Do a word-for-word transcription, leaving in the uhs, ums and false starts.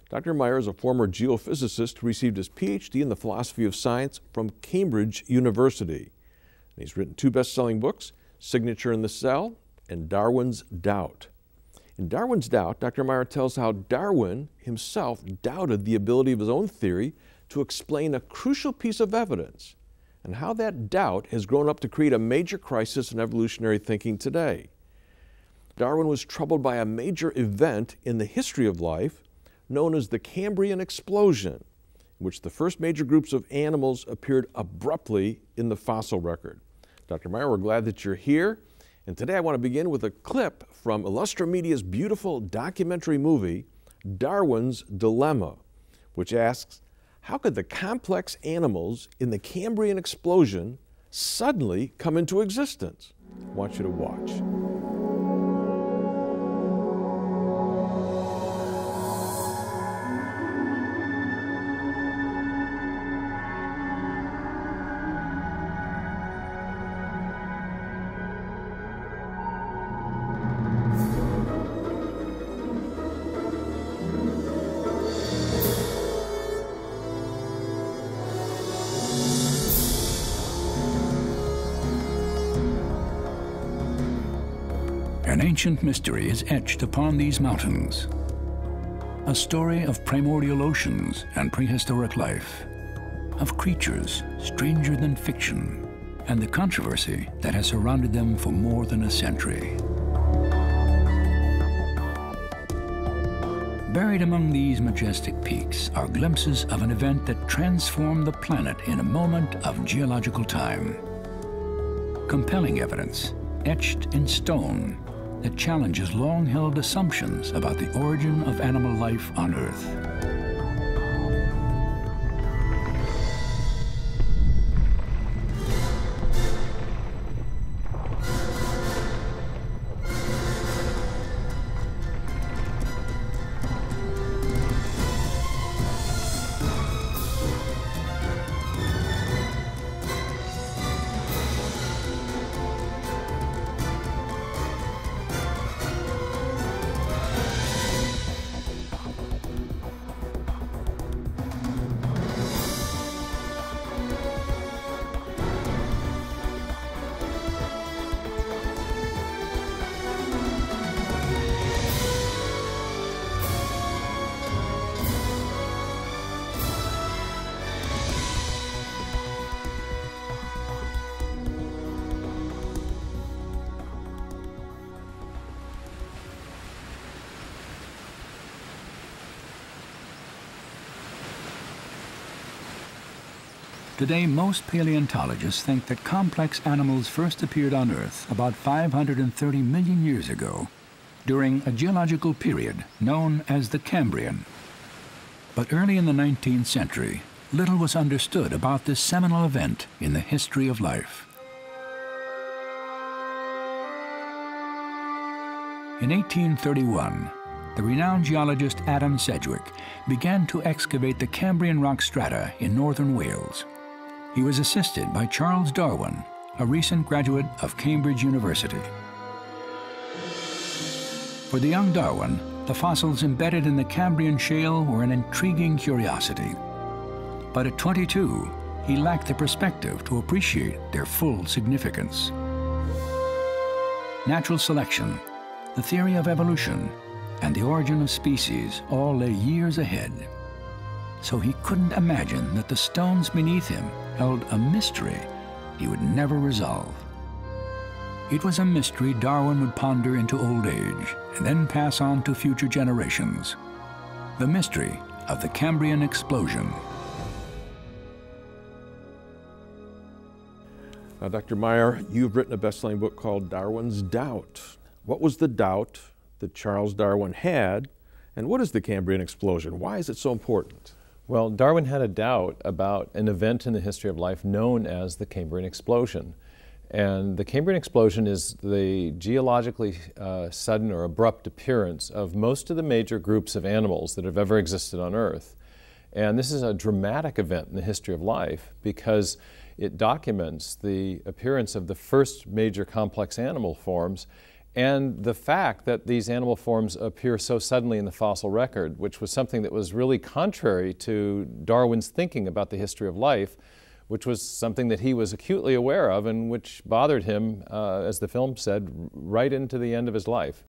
Doctor Meyer is a former geophysicist who received his P H D in the philosophy of science from Cambridge University. And he's written two best-selling books, Signature in the Cell and Darwin's Doubt. In Darwin's Doubt, Doctor Meyer tells how Darwin himself doubted the ability of his own theory to explain a crucial piece of evidence, and how that doubt has grown up to create a major crisis in evolutionary thinking today. Darwin was troubled by a major event in the history of life known as the Cambrian Explosion, in which the first major groups of animals appeared abruptly in the fossil record. Doctor Meyer, we're glad that you're here. And today I want to begin with a clip from Illustra Media's beautiful documentary movie, Darwin's Dilemma, which asks, how could the complex animals in the Cambrian explosion suddenly come into existence? I want you to watch. An ancient mystery is etched upon these mountains. A story of primordial oceans and prehistoric life, of creatures stranger than fiction, and the controversy that has surrounded them for more than a century. Buried among these majestic peaks are glimpses of an event that transformed the planet in a moment of geological time. Compelling evidence, etched in stone, that challenges long-held assumptions about the origin of animal life on Earth. Today, most paleontologists think that complex animals first appeared on Earth about five hundred thirty million years ago, during a geological period known as the Cambrian. But early in the nineteenth century, little was understood about this seminal event in the history of life. In eighteen thirty-one, the renowned geologist Adam Sedgwick began to excavate the Cambrian rock strata in northern Wales. He was assisted by Charles Darwin, a recent graduate of Cambridge University. For the young Darwin, the fossils embedded in the Cambrian shale were an intriguing curiosity. But at twenty-two, he lacked the perspective to appreciate their full significance. Natural selection, the theory of evolution, and the origin of species all lay years ahead. So he couldn't imagine that the stones beneath him held a mystery he would never resolve. It was a mystery Darwin would ponder into old age and then pass on to future generations. The mystery of the Cambrian Explosion. Now, Doctor Meyer, you've written a best-selling book called Darwin's Doubt. What was the doubt that Charles Darwin had, and what is the Cambrian Explosion? Why is it so important? Well, Darwin had a doubt about an event in the history of life known as the Cambrian Explosion. And the Cambrian Explosion is the geologically uh, sudden or abrupt appearance of most of the major groups of animals that have ever existed on Earth. And this is a dramatic event in the history of life because it documents the appearance of the first major complex animal forms, and the fact that these animal forms appear so suddenly in the fossil record, which was something that was really contrary to Darwin's thinking about the history of life, which was something that he was acutely aware of and which bothered him, uh, as the film said, right into the end of his life.